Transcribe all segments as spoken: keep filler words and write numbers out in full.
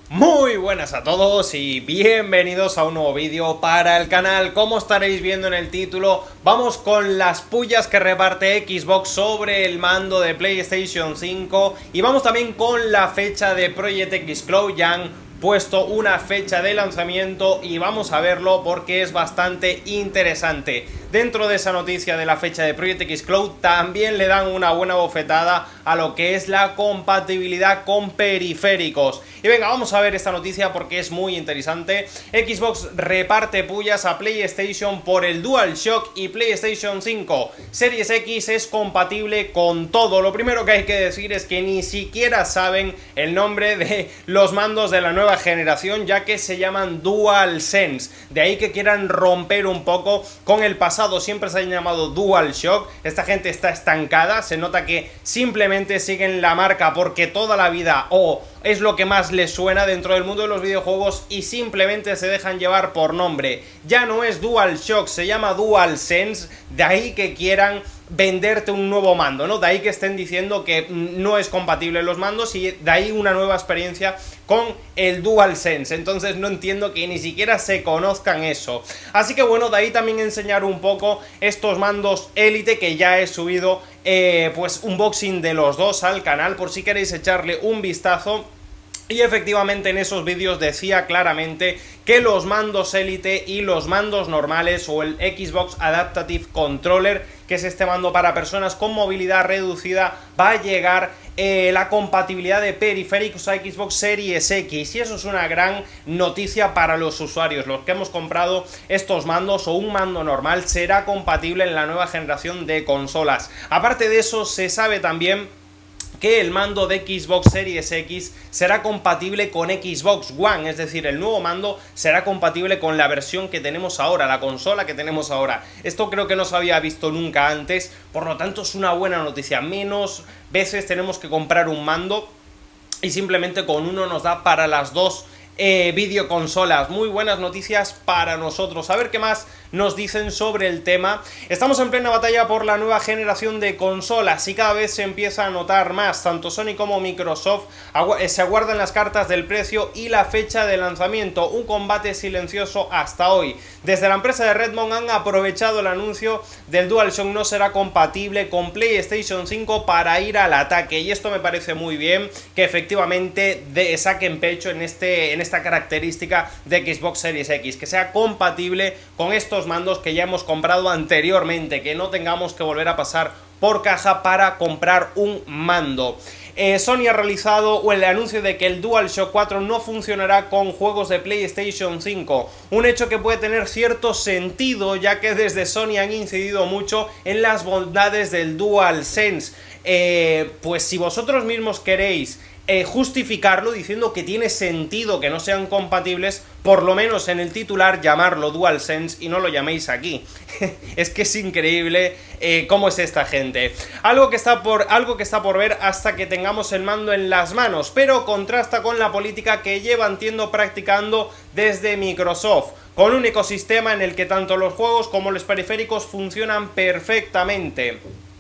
Muy buenas a todos y bienvenidos a un nuevo vídeo para el canal. Como estaréis viendo en el título, vamos con las pullas que reparte Xbox sobre el mando de PlayStation cinco y vamos también con la fecha de Project X Cloud. Ya han puesto una fecha de lanzamiento y vamos a verlo porque es bastante interesante. Dentro de esa noticia de la fecha de Project X Cloud también le dan una buena bofetada a lo que es la compatibilidad con periféricos. Y venga, vamos a ver esta noticia porque es muy interesante. Xbox reparte pullas a PlayStation por el DualShock y PlayStation cinco Series X es compatible con todo. Lo primero que hay que decir es que ni siquiera saben el nombre de los mandos de la nueva generación, ya que se llaman DualSense. De ahí que quieran romper un poco con el pasado. Siempre se han llamado DualShock. Esta gente está estancada. Se nota que simplemente siguen la marca porque toda la vida o es lo que más les suena dentro del mundo de los videojuegos y simplemente se dejan llevar por nombre. Ya no es DualShock, se llama DualSense. De ahí que quieran venderte un nuevo mando, ¿no? De ahí que estén diciendo que no es compatible los mandos y de ahí una nueva experiencia con el DualSense. Entonces no entiendo que ni siquiera se conozcan eso. Así que bueno, de ahí también enseñar un poco estos mandos Elite que ya he subido eh, pues unboxing de los dos al canal por si queréis echarle un vistazo. Y efectivamente en esos vídeos decía claramente que los mandos Elite y los mandos normales o el Xbox Adaptive Controller, que es este mando para personas con movilidad reducida, va a llegar eh, la compatibilidad de periféricos a Xbox Series X. Y eso es una gran noticia para los usuarios. Los que hemos comprado estos mandos o un mando normal será compatible en la nueva generación de consolas. Aparte de eso, se sabe también que el mando de Xbox Series X será compatible con Xbox One, es decir, el nuevo mando será compatible con la versión que tenemos ahora, la consola que tenemos ahora. Esto creo que no se había visto nunca antes, por lo tanto es una buena noticia. Menos veces tenemos que comprar un mando y simplemente con uno nos da para las dos Eh, videoconsolas. Muy buenas noticias para nosotros. A ver qué más nos dicen sobre el tema. Estamos en plena batalla por la nueva generación de consolas y cada vez se empieza a notar más. Tanto Sony como Microsoft agu se aguardan las cartas del precio y la fecha de lanzamiento. Un combate silencioso hasta hoy. Desde la empresa de Redmond han aprovechado el anuncio del DualShock no será compatible con PlayStation cinco para ir al ataque, y esto me parece muy bien, que efectivamente de, saquen pecho en este en esta característica de Xbox Series X, que sea compatible con estos mandos que ya hemos comprado anteriormente, que no tengamos que volver a pasar por caja para comprar un mando. Eh, Sony ha realizado el anuncio de que el DualShock cuatro no funcionará con juegos de PlayStation cinco, un hecho que puede tener cierto sentido, ya que desde Sony han incidido mucho en las bondades del DualSense. Eh, pues si vosotros mismos queréis Eh, justificarlo diciendo que tiene sentido que no sean compatibles, por lo menos en el titular llamarlo DualSense y no lo llaméis aquí. Es que es increíble eh, cómo es esta gente. Algo que, está por, algo que está por ver hasta que tengamos el mando en las manos, pero contrasta con la política que llevan tiendo practicando desde Microsoft, con un ecosistema en el que tanto los juegos como los periféricos funcionan perfectamente.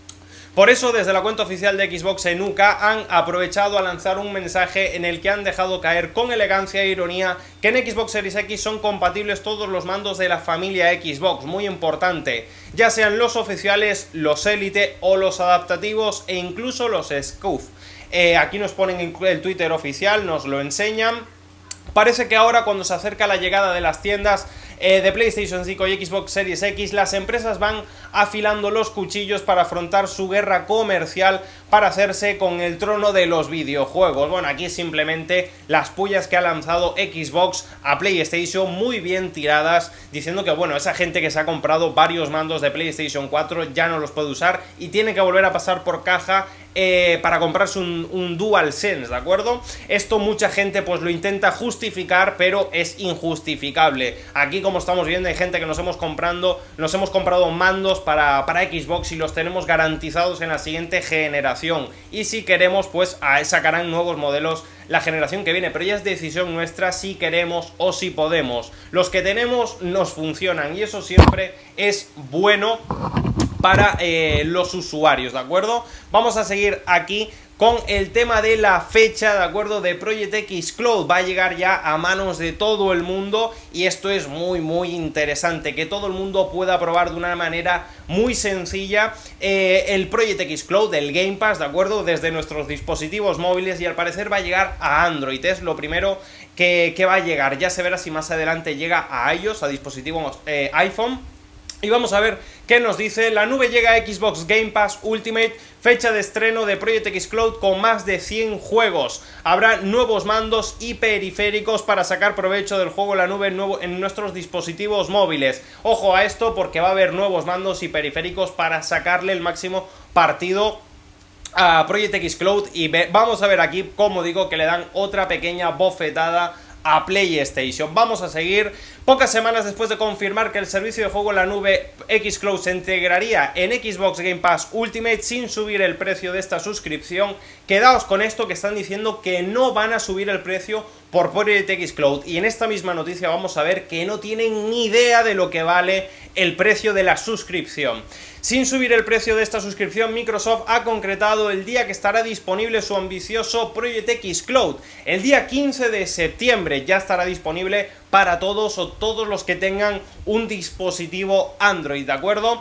Por eso, desde la cuenta oficial de Xbox en U K han aprovechado a lanzar un mensaje en el que han dejado caer con elegancia e ironía que en Xbox Series X son compatibles todos los mandos de la familia Xbox, muy importante, ya sean los oficiales, los Elite o los adaptativos e incluso los Scuf. Eh, aquí nos ponen el Twitter oficial, nos lo enseñan. Parece que ahora, cuando se acerca la llegada de las tiendas eh, de PlayStation cinco y Xbox Series X, las empresas van afilando los cuchillos para afrontar su guerra comercial para hacerse con el trono de los videojuegos. Bueno, aquí simplemente las pullas que ha lanzado Xbox a PlayStation, muy bien tiradas, diciendo que bueno, esa gente que se ha comprado varios mandos de PlayStation cuatro ya no los puede usar y tiene que volver a pasar por caja Eh, para comprarse un, un DualSense, ¿de acuerdo? Esto mucha gente pues lo intenta justificar, pero es injustificable. Aquí, como estamos viendo, hay gente que nos hemos comprando, nos hemos comprado mandos para, para Xbox y los tenemos garantizados en la siguiente generación. Y si queremos, pues a, sacarán nuevos modelos la generación que viene, pero ya es decisión nuestra si queremos o si podemos. Los que tenemos nos funcionan y eso siempre es bueno para eh, los usuarios, ¿de acuerdo? Vamos a seguir aquí con el tema de la fecha, ¿de acuerdo? De Project X Cloud. Va a llegar ya a manos de todo el mundo y esto es muy muy interesante, que todo el mundo pueda probar de una manera muy sencilla eh, el Project X Cloud, el Game Pass, ¿de acuerdo? Desde nuestros dispositivos móviles, y al parecer va a llegar a Android, es lo primero que, que va a llegar. Ya se verá si más adelante llega a iOS, a dispositivos eh, iPhone. Y vamos a ver qué nos dice. La nube llega a Xbox Game Pass Ultimate, fecha de estreno de Project X Cloud con más de cien juegos. Habrá nuevos mandos y periféricos para sacar provecho del juego en la nube nuevo en nuestros dispositivos móviles. Ojo a esto, porque va a haber nuevos mandos y periféricos para sacarle el máximo partido a Project X Cloud. Y ve, vamos a ver aquí, como digo, que le dan otra pequeña bofetada a PlayStation. Vamos a seguir. Pocas semanas después de confirmar que el servicio de juego en la nube X Cloud se integraría en Xbox Game Pass Ultimate sin subir el precio de esta suscripción, quedaos con esto, que están diciendo que no van a subir el precio por Project X Cloud. Y en esta misma noticia vamos a ver que no tienen ni idea de lo que vale el precio de la suscripción. Sin subir el precio de esta suscripción, Microsoft ha concretado el día que estará disponible su ambicioso Project X Cloud. El día quince de septiembre ya estará disponible para todos o todos los que tengan un dispositivo Android, ¿de acuerdo?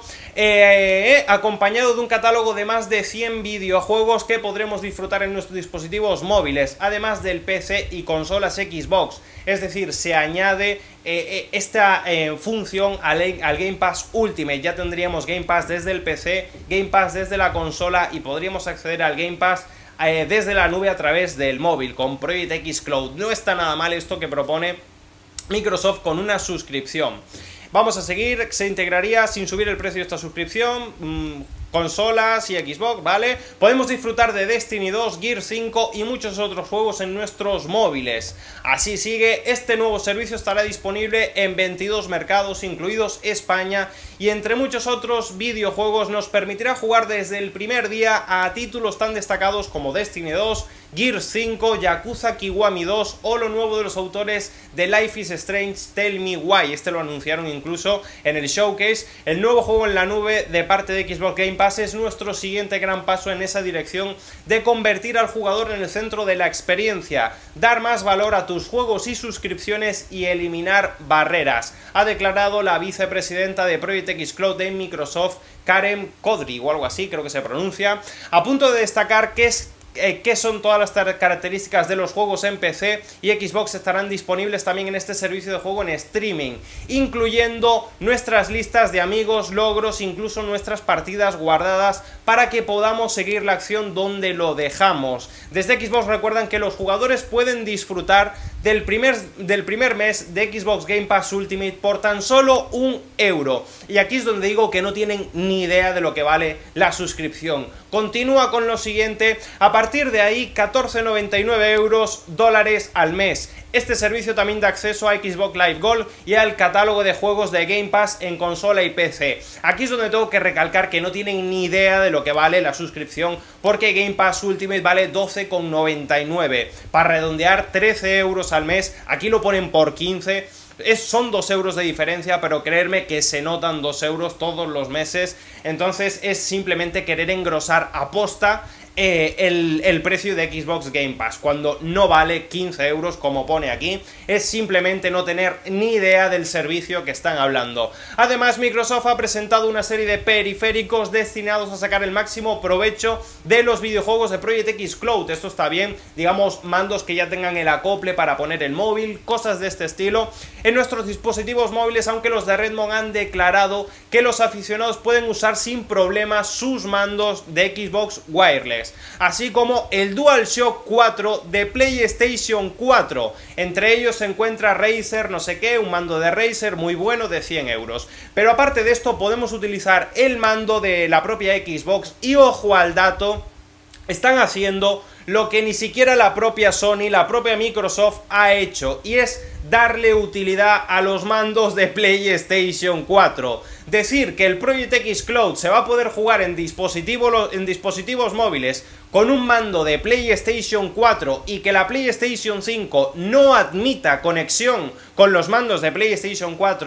Eh, eh, acompañado de un catálogo de más de cien videojuegos que podremos disfrutar en nuestros dispositivos móviles, además del P C y consolas Xbox. Es decir, se añade eh, eh, esta eh, función al, al Game Pass Ultimate. Ya tendríamos Game Pass desde el P C, Game Pass desde la consola, y podríamos acceder al Game Pass eh, desde la nube a través del móvil con Project X Cloud. No está nada mal esto que propone Microsoft con una suscripción. Vamos a seguir. Se integraría sin subir el precio de esta suscripción. Mmm, consolas y Xbox, ¿vale? Podemos disfrutar de Destiny dos, Gears cinco y muchos otros juegos en nuestros móviles. Así sigue. Este nuevo servicio estará disponible en veintidós mercados, incluidos España, y entre muchos otros videojuegos nos permitirá jugar desde el primer día a títulos tan destacados como Destiny dos, Gears cinco, Yakuza Kiwami dos o lo nuevo de los autores de Life is Strange Tell Me Why. Este lo anunciaron incluso en el showcase. El nuevo juego en la nube de parte de Xbox Game Pass es nuestro siguiente gran paso en esa dirección de convertir al jugador en el centro de la experiencia, dar más valor a tus juegos y suscripciones y eliminar barreras, ha declarado la vicepresidenta de Project X Cloud de Microsoft, Karen Kodry o algo así creo que se pronuncia, a punto de destacar que es Eh, qué son todas las características de los juegos en P C y Xbox estarán disponibles también en este servicio de juego en streaming, incluyendo nuestras listas de amigos, logros, incluso nuestras partidas guardadas para que podamos seguir la acción donde lo dejamos. Desde Xbox recuerdan que los jugadores pueden disfrutar del primer, del primer mes de Xbox Game Pass Ultimate por tan solo un euro. Y aquí es donde digo que no tienen ni idea de lo que vale la suscripción. Continúa con lo siguiente: a partir de ahí, catorce noventa y nueve euros dólares al mes. Este servicio también da acceso a Xbox Live Gold y al catálogo de juegos de Game Pass en consola y P C. Aquí es donde tengo que recalcar que no tienen ni idea de lo que vale la suscripción, porque Game Pass Ultimate vale doce con noventa y nueve. Para redondear, trece euros al mes. Aquí lo ponen por quince. Es, son dos euros de diferencia, pero creerme que se notan dos euros todos los meses. Entonces es simplemente querer engrosar a posta eh, el, el precio de Xbox Game Pass, cuando no vale quince euros como pone aquí. Es simplemente no tener ni idea del servicio que están hablando. Además, Microsoft ha presentado una serie de periféricos destinados a sacar el máximo provecho de los videojuegos de Project X Cloud. Esto está bien, digamos, mandos que ya tengan el acople para poner el móvil, cosas de este estilo en nuestros dispositivos móviles, aunque los de Redmond han declarado que los aficionados pueden usar sin problema sus mandos de Xbox Wireless, así como el DualShock cuatro de PlayStation cuatro. Entre ellos se encuentra Razer, no sé qué, un mando de Razer muy bueno de cien euros. Pero aparte de esto podemos utilizar el mando de la propia Xbox y, ojo al dato, están haciendo lo que ni siquiera la propia Sony, la propia Microsoft ha hecho, y es darle utilidad a los mandos de PlayStation cuatro. Decir que el Project X Cloud se va a poder jugar en dispositivos, en dispositivos móviles con un mando de PlayStation cuatro y que la PlayStation cinco no admita conexión con los mandos de PlayStation cuatro,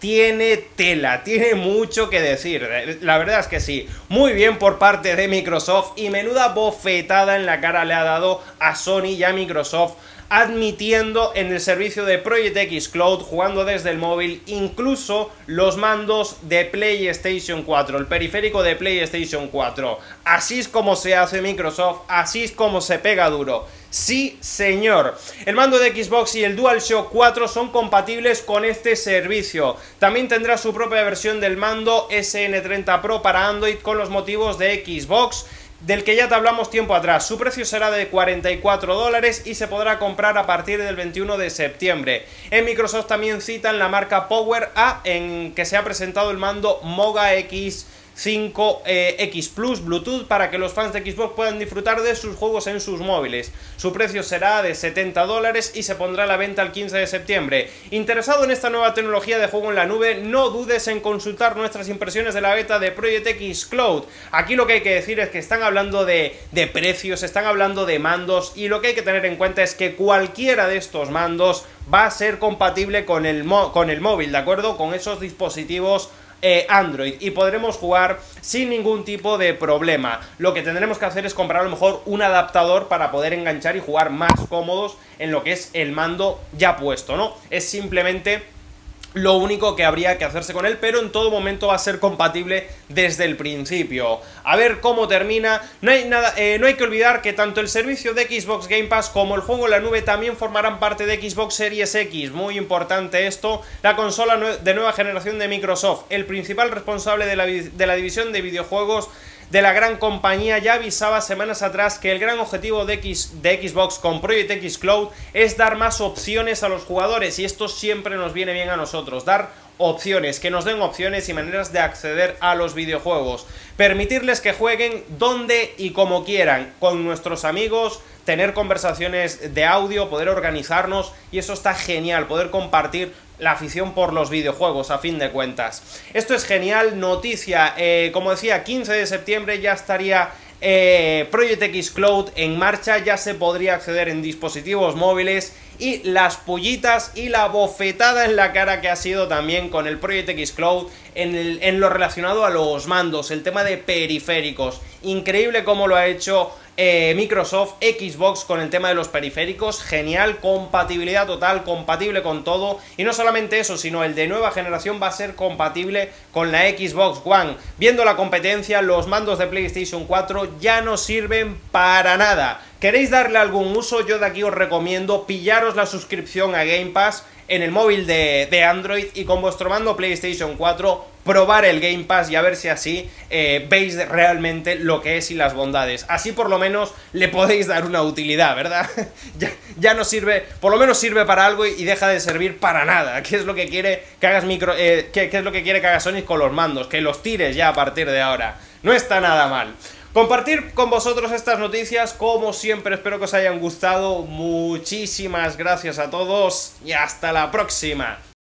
tiene tela, tiene mucho que decir, la verdad es que sí, muy bien por parte de Microsoft y menuda bofetada en la cara le ha dado a Sony y a Microsoft, admitiendo en el servicio de Project X Cloud, jugando desde el móvil, incluso los mandos de PlayStation cuatro, el periférico de PlayStation cuatro. Así es como se hace Microsoft, así es como se pega duro. Sí, señor. El mando de Xbox y el DualShock cuatro son compatibles con este servicio. También tendrá su propia versión del mando ese ene treinta Pro para Android con los motivos de Xbox, del que ya te hablamos tiempo atrás. Su precio será de cuarenta y cuatro dólares y se podrá comprar a partir del veintiuno de septiembre. En Microsoft también citan la marca Power A, en que se ha presentado el mando Moga X cinco eh, X Plus Bluetooth para que los fans de Xbox puedan disfrutar de sus juegos en sus móviles. Su precio será de setenta dólares y se pondrá a la venta el quince de septiembre. Interesado en esta nueva tecnología de juego en la nube, no dudes en consultar nuestras impresiones de la beta de Project X Cloud. Aquí lo que hay que decir es que están hablando de, de precios, están hablando de mandos, y lo que hay que tener en cuenta es que cualquiera de estos mandos va a ser compatible con el, con el móvil, ¿de acuerdo? Con esos dispositivos Eh, Android, y podremos jugar sin ningún tipo de problema. Lo que tendremos que hacer es comprar a lo mejor un adaptador para poder enganchar y jugar más cómodos en lo que es el mando ya puesto, ¿no? Es simplemente lo único que habría que hacerse con él, pero en todo momento va a ser compatible desde el principio. A ver cómo termina. No hay, nada, eh, no hay que olvidar que tanto el servicio de Xbox Game Pass como el juego en la nube también formarán parte de Xbox Series X. Muy importante esto. La consola de nueva generación de Microsoft, el principal responsable de la, de la división de videojuegos de la gran compañía, ya avisaba semanas atrás que el gran objetivo de, X, de Xbox con Project X Cloud es dar más opciones a los jugadores, y esto siempre nos viene bien a nosotros, dar opciones, que nos den opciones y maneras de acceder a los videojuegos, permitirles que jueguen donde y como quieran, con nuestros amigos, tener conversaciones de audio, poder organizarnos, y eso está genial, poder compartir la afición por los videojuegos, a fin de cuentas. Esto es genial, noticia, eh, como decía, quince de septiembre ya estaría eh, Project X Cloud en marcha, ya se podría acceder en dispositivos móviles, y las pullitas y la bofetada en la cara que ha sido también con el Project X Cloud en, el, en lo relacionado a los mandos, el tema de periféricos. Increíble cómo lo ha hecho eh, Microsoft, Xbox con el tema de los periféricos, genial, compatibilidad total, compatible con todo, y no solamente eso, sino el de nueva generación va a ser compatible con la Xbox One. Viendo la competencia, los mandos de PlayStation cuatro ya no sirven para nada. ¿Queréis darle algún uso? Yo de aquí os recomiendo pillaros la suscripción a Game Pass en el móvil de, de Android, y con vuestro mando PlayStation cuatro probar el Game Pass y a ver si así eh, veis realmente lo que es y las bondades. Así por lo menos le podéis dar una utilidad, ¿verdad? ya, ya no sirve, por lo menos sirve para algo y deja de servir para nada. ¿Qué es lo que quiere que hagas micro, eh, qué, qué es lo que quiere que hagas Sony con los mandos? Que los tires ya a partir de ahora. No está nada mal. Compartir con vosotros estas noticias, como siempre, espero que os hayan gustado. Muchísimas gracias a todos y hasta la próxima.